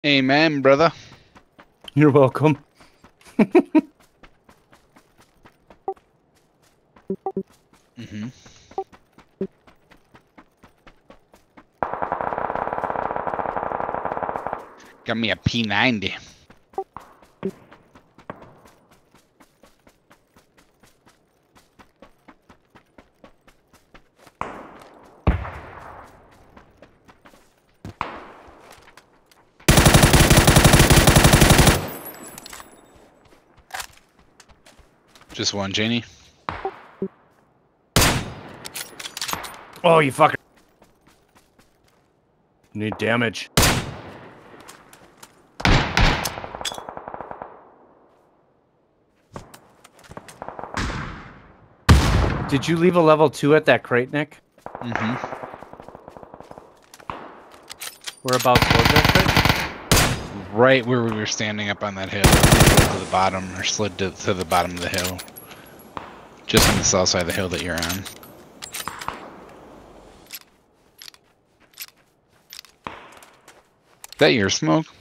Amen, brother. You're welcome. Mm-hmm. Got me a P90. Just one, Janie. Oh, you fucker. Need damage. Did you leave a level 2 at that crate, Nick? Mm-hmm. Whereabouts was that crate? Right where we were standing up on that hill. To the bottom, or slid to the bottom of the hill. Just on the south side of the hill that you're on. Is that your smoke?